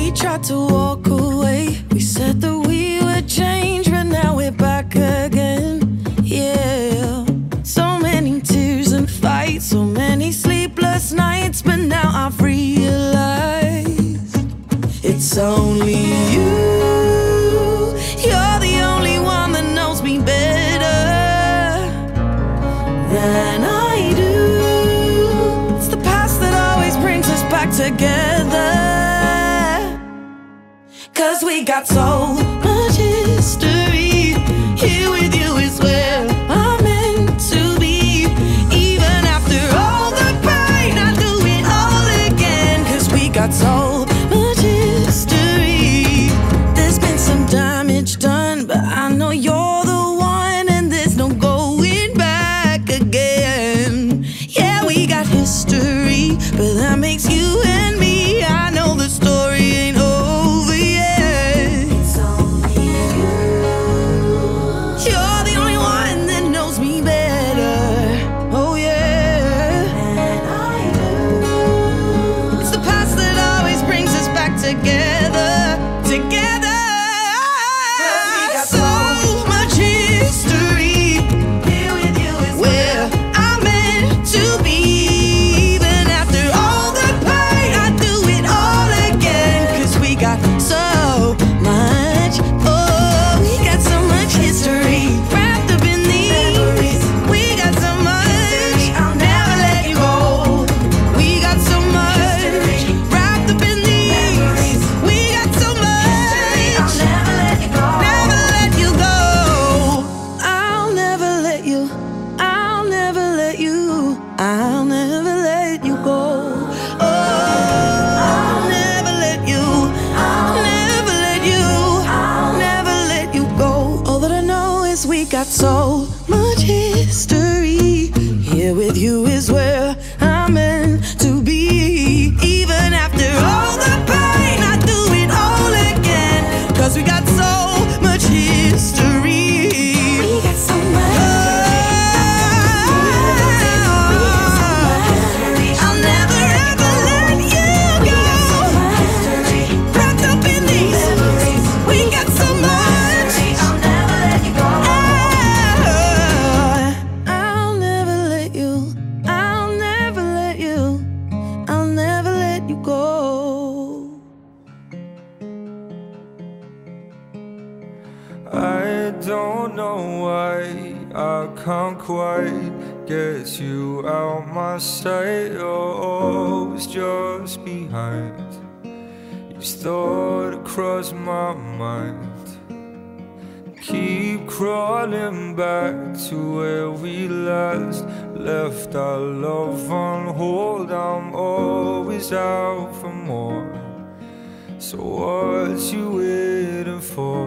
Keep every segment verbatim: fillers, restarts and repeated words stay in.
tried to walk away. We said that we would change, but now we're back again. Yeah, so many tears and fights, so many sleepless nights, but now I've realized it's only you. You're the only one that knows me better than I do. It's the past that always brings us back together, 'cause we got so much history. Here with you is where I'm meant to be. Even after all the pain, I do it all again, 'cause we got so much history. There's been some damage done, but I know you're the one, and there's no going back again. Yeah, we got history, but that makes you and me. I know the story ain't over yet. It's only you. You're the only one that knows me better. Oh yeah, and I do. It's the past that always brings us back together, together. We got so much history. Here with you is where I'm meant to be. Even after all the pain, I do it all again, 'cause we got so much. Oh, we got so much history wrapped up in these. We got so much, I'll never let you go. We got so much wrapped up in these. We got so much, I'll never let you go. Never let you go. I'll never let you. I'll never let you. I'll never let you go. Oh, I'll never let you. I'll never let you. I'll never let you go. All that I know is we got so much history. Here with you is where I'm meant to be. Even after all the pain, I do it all again, 'cause we got so much history. We got so much. I'll never ever let you go. Wrapped up in these. We got so much. I'll never let you go. I'll never let you. I'll never let you. I'll never let you go. I don't know why I can't quite get you out my sight. You're always just behind. Each thought across my mind, keep crawling back to where we last left our love on hold. I'm always out for more, so what you waiting for?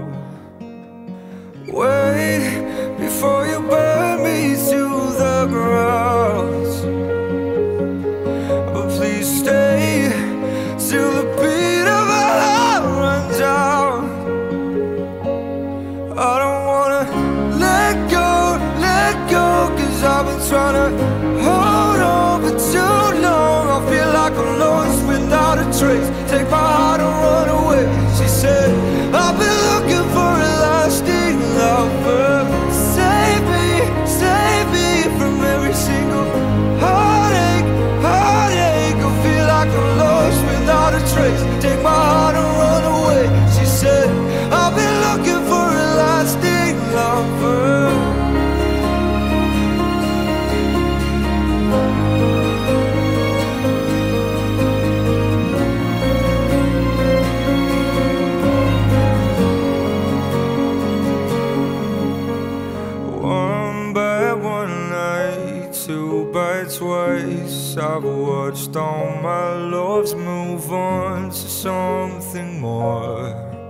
Wait before you burn me to the ground. But please stay till the beat of our heart runs out. I don't wanna let go, let go, 'cause I've been trying to hold on for too long. I feel like I'm lost without a trace. Take my heart and run away. She said, I've been looking for a lasting lover. Save me, save me from every single heartache, heartache. I feel like I'm lost without a trace. Take my heart and run away. She said, I've been looking for a lasting lover. One bad one night, two by twice. I've watched all my loves move on to something more.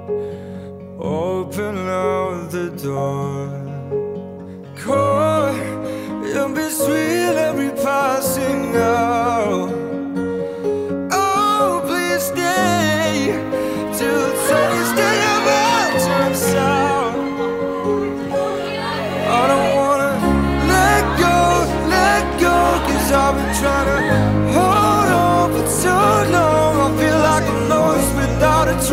Open out the door, caught in between every passing hour. Oh, please stay till the sunny stay about turns out. I don't wanna let go, let go, 'cause I've been trying to hold on for too long. I feel like I'm lost without a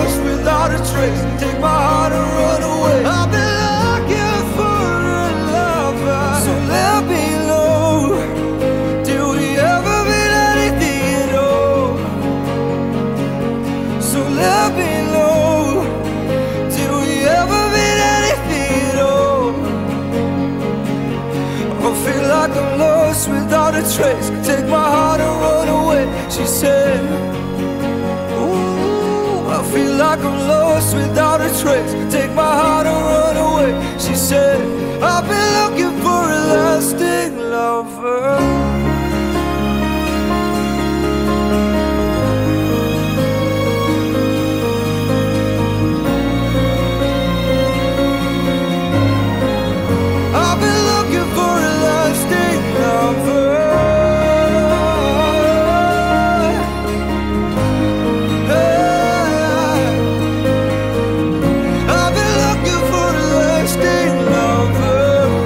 lost without a trace. Take my heart and run away. I've been looking for a lover, so let me know, did we ever mean anything at all? So let me know, did we ever mean anything at all? I feel like I'm lost without a trace. Take my heart and run away, she said. Ooh, I feel like I'm lost without a trace. Take my heart and run away, she said. I've been looking for a lasting lover. I've been looking for a lasting lover. I've been looking for a lasting lover.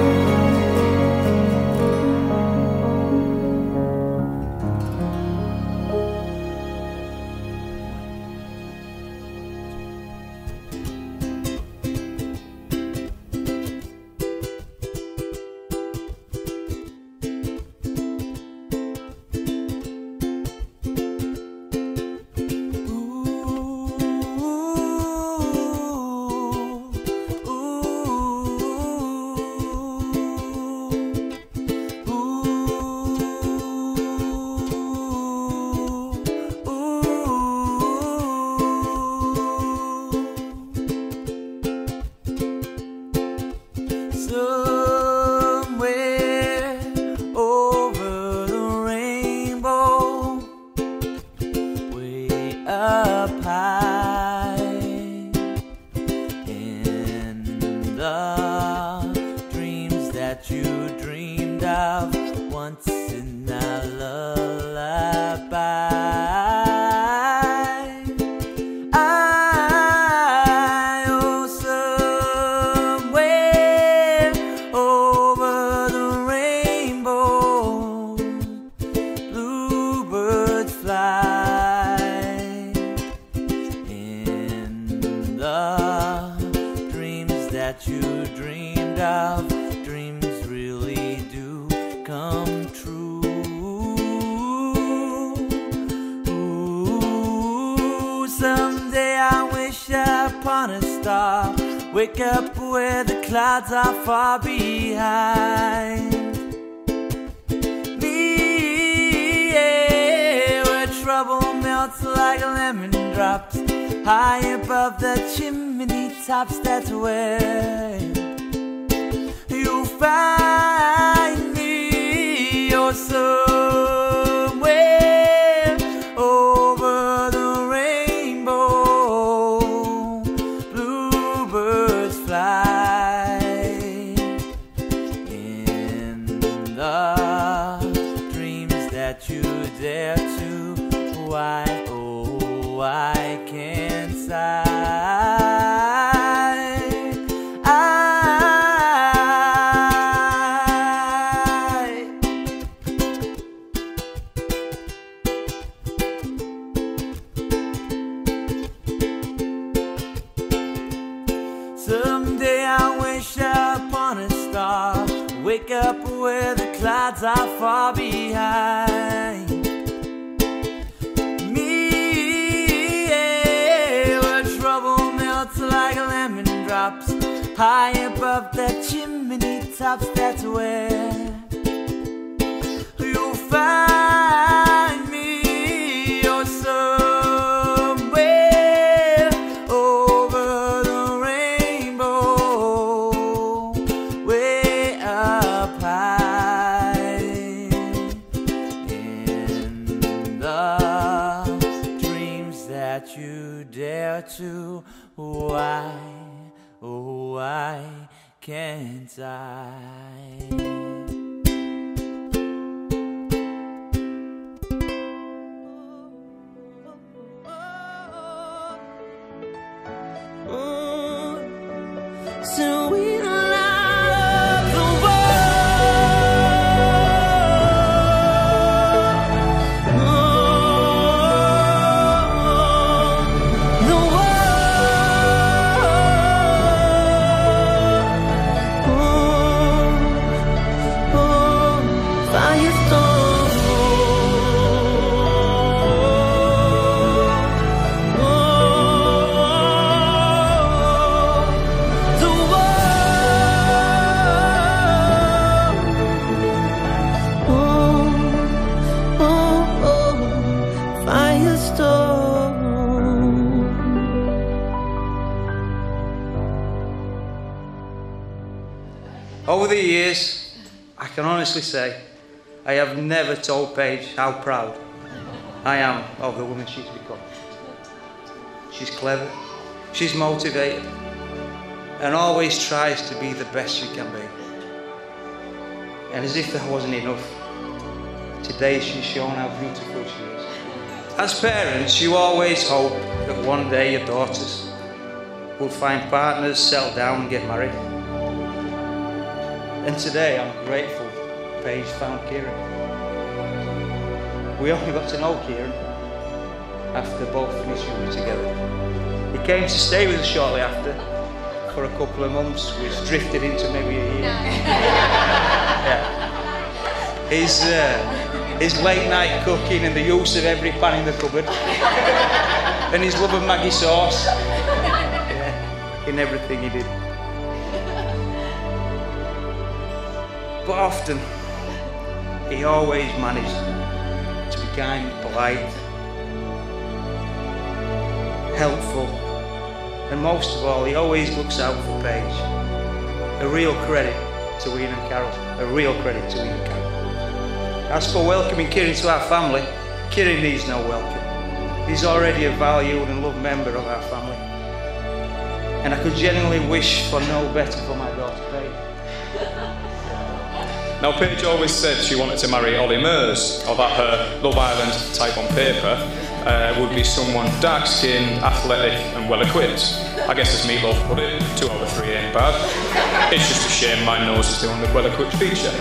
Somewhere over the rainbow, way up high, in the dreams that you dreamed of once in a lullaby. That you dreamed of, dreams really do come true. Ooh, someday I wish upon a star, wake up where the clouds are far behind me, yeah, where trouble melts like lemon drops, high above the chimney tops. That's where you'll find me. You're somewhere over the rainbow, bluebirds fly in the dreams that you dare to. Why, oh, why can't I? Someday I wish upon a star, wake up where the clouds are far behind me, yeah, where trouble melts like lemon drops, high above the chimney tops. That's where you'll find me. You're somewhere over the rainbow, way up high, in the dreams that you dare to. Why, oh, why can't I? So we light up the world, the world. Over the years, I can honestly say, I have never told Paige how proud I am of the woman she's become. She's clever, she's motivated, and always tries to be the best she can be. And as if that wasn't enough, today she's shown how beautiful she is. As parents, you always hope that one day your daughters will find partners, settle down and get married. And today I'm grateful Paige found Kieran. We only got to know Kieran after both finished uni together. He came to stay with us shortly after for a couple of months, which drifted into maybe a year. Yeah. His, uh, his late night cooking and the use of every pan in the cupboard and his love of Maggie sauce, yeah, in everything he did. But often, he always managed to be kind, polite, helpful, and most of all, he always looks out for Paige. A real credit to Ian and Carol. A real credit to Ian and Carol. As for welcoming Kieran to our family, Kieran needs no welcome. He's already a valued and loved member of our family. And I could genuinely wish for no better for my daughter Paige. Now, Paige always said she wanted to marry Ollie Murs, or that her Love Island type on paper uh, would be someone dark-skinned, athletic and well-equipped. I guess as Meatloaf put it, two out of three ain't bad. It's just a shame my nose is the only well-equipped feature.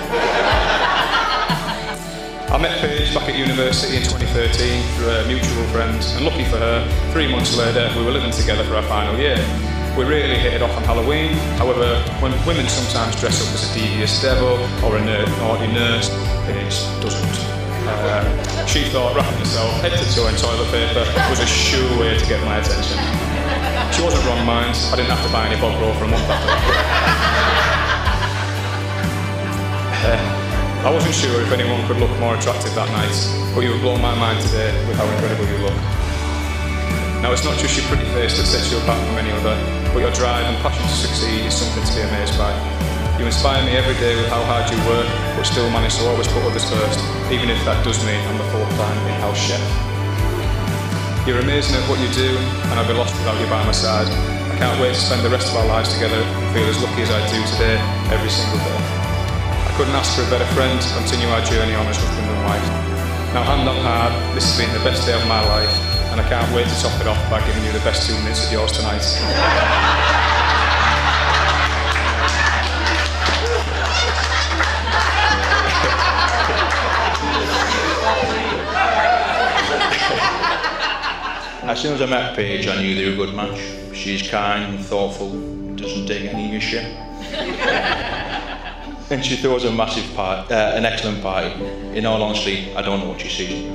I met Paige back at university in twenty thirteen through a mutual friend, and lucky for her, three months later we were living together for our final year. We really hit it off on Halloween. However, when women sometimes dress up as a devious devil or a nerd, naughty nurse, Paige doesn't. Uh, she thought wrapping herself head to toe in toilet paper was a sure way to get my attention. She wasn't wrong, mind. I didn't have to buy any bog roll for a month after that. uh, I wasn't sure if anyone could look more attractive that night, but you have blown my mind today with how incredible you look. Now, it's not just your pretty face that sets you apart from any other, but your drive and passion to succeed is something to be amazed by. You inspire me every day with how hard you work, but still manage to always put others first, even if that does mean I'm the fourth time in-house chef. You're amazing at what you do, and I'd be lost without you by my side. I can't wait to spend the rest of our lives together and feel as lucky as I do today, every single day. I couldn't ask for a better friend to continue our journey on as husband and wife. Now, hand on heart, this has been the best day of my life, and I can't wait to top it off by giving you the best two minutes of yours tonight. As soon as I met Paige, I knew they were a good match. She's kind and thoughtful, doesn't take any of your shit. And she throws a massive party, uh, an excellent party. In all honesty, I don't know what she sees.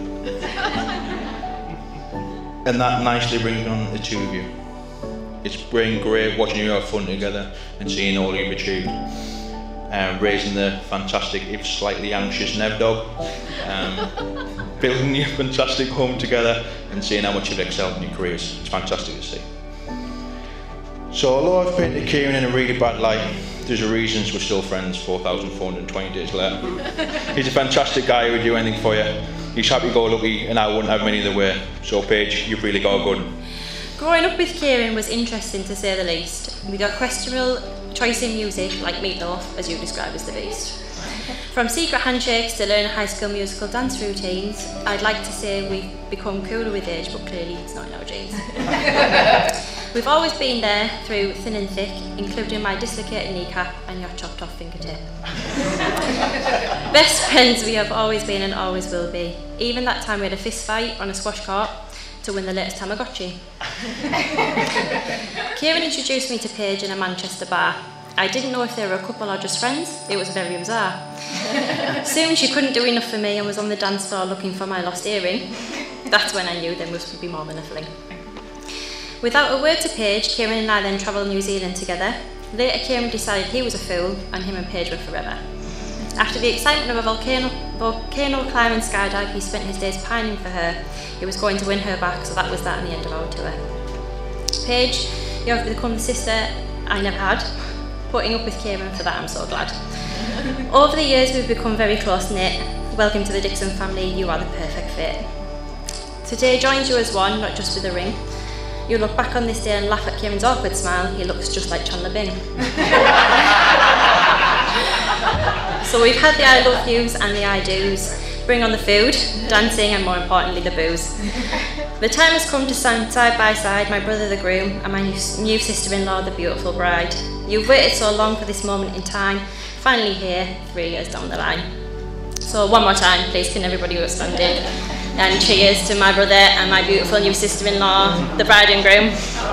And that nicely brings on the two of you. It's been great watching you have fun together and seeing all you've achieved. Um, raising the fantastic, if slightly anxious Nev dog. Um, building your fantastic home together and seeing how much you've excelled in your careers. It's fantastic to see. So although I've painted Kieran in a really bad light, there's a reason we're still friends four thousand four hundred twenty days later. He's a fantastic guy who would do anything for you. He's happy-go-lucky and I wouldn't have him any other way. So Paige, you've really got a good one. Growing up with Kieran was interesting to say the least. We got questionable choice in music like Meatloaf, as you describe as the Beast. From secret handshakes to learning High School Musical dance routines, I'd like to say we've become cooler with age, but clearly it's not in our genes. We've always been there through thin and thick, including my dislocated kneecap and your chopped off fingertip. Best friends we have always been and always will be. Even that time we had a fist fight on a squash court to win the latest Tamagotchi. Kieran introduced me to Paige in a Manchester bar. I didn't know if they were a couple or just friends. It was very bizarre. Soon she couldn't do enough for me and was on the dance floor looking for my lost earring. That's when I knew there must be more than a fling. Without a word to Paige, Kieran and I then travelled New Zealand together. Later, Kieran decided he was a fool and him and Paige were forever. After the excitement of a volcano, volcano climb and skydive, he spent his days pining for her. He was going to win her back, so that was that and the end of our tour. Paige, you have become the sister I never had. Putting up with Kieran for that, I'm so glad. Over the years, we've become very close-knit. Welcome to the Dixon family, you are the perfect fit. Today joins you as one, not just with a ring. You'll look back on this day and laugh at Kieran's awkward smile. He looks just like Chandler Bing. So we've had the I love yous and the I do's. Bring on the food, dancing, and more importantly, the booze. The time has come to stand side by side, my brother the groom and my new sister-in-law, the beautiful bride. You've waited so long for this moment in time, finally here, three years down the line. So one more time, please, can everybody go standing? And cheers to my brother and my beautiful new sister-in-law, the bride and groom.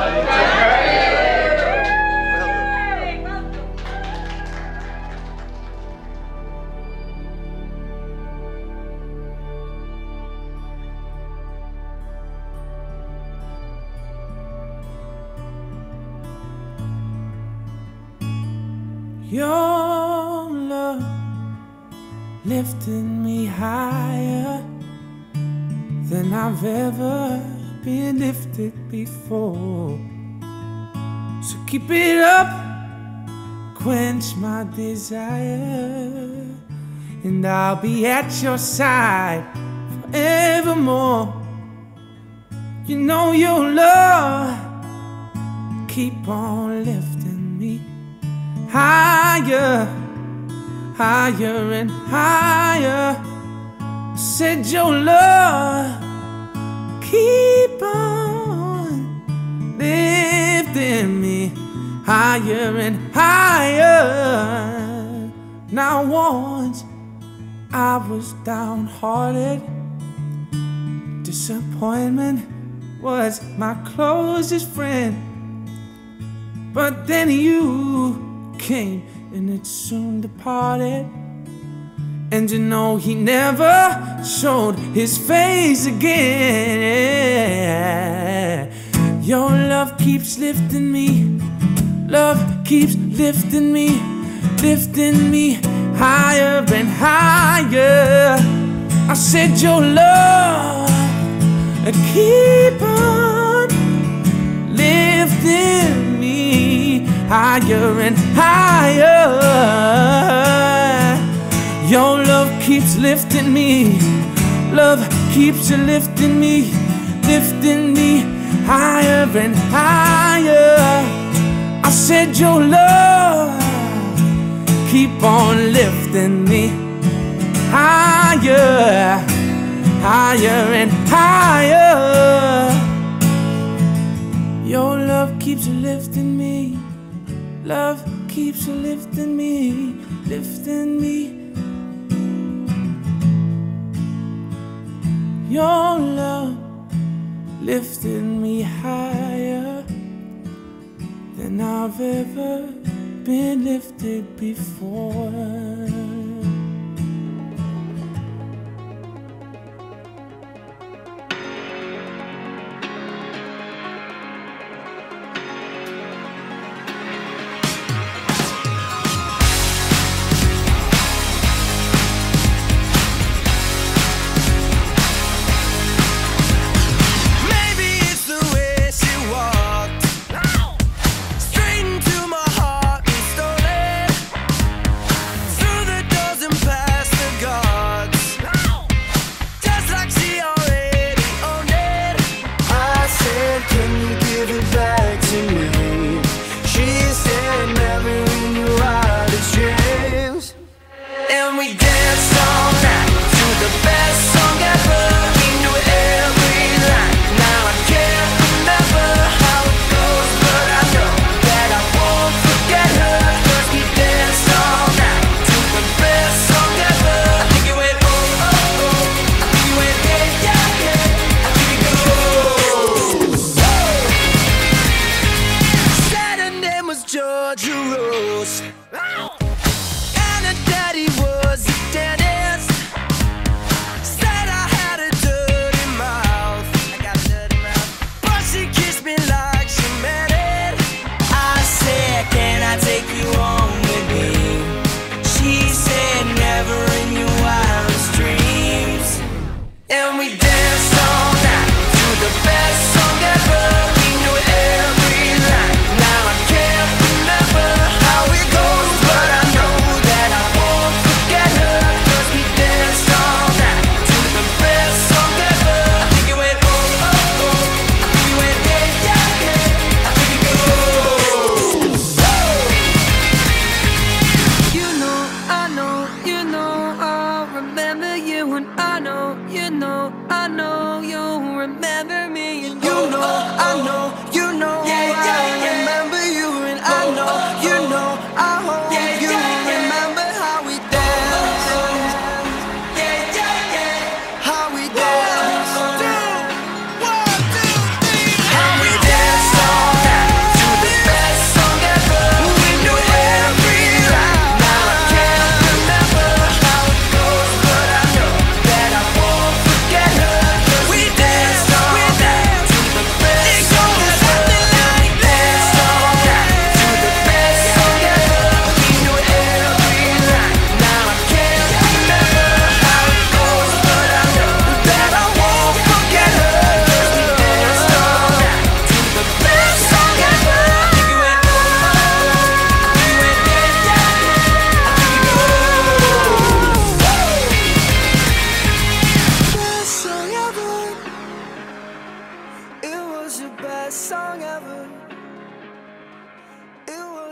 Your love lifted me higher than I've ever been lifted before. So keep it up, quench my desire, and I'll be at your side forevermore. You know your love keep on lifting me higher, higher and higher. I said your love keep on lifting me higher and higher. Now once I was downhearted, disappointment was my closest friend. But then you came and it soon departed. And you know he never showed his face again. Your love keeps lifting me, love keeps lifting me, lifting me higher and higher. I said your love keep on lifting me higher and higher. Your love keeps lifting me, love keeps lifting me, lifting me higher and higher. I said your love keep on lifting me higher, higher and higher. Your love keeps lifting me, love keeps lifting me, lifting me. Your love lifted me higher than I've ever been lifted before. How we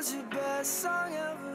was your best song ever.